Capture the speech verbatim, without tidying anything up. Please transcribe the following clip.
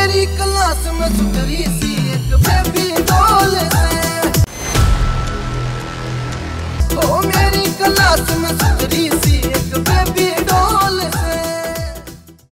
मेरी क्लास में सुधरी सी एक बेबी डॉल से, ओ मेरी क्लास में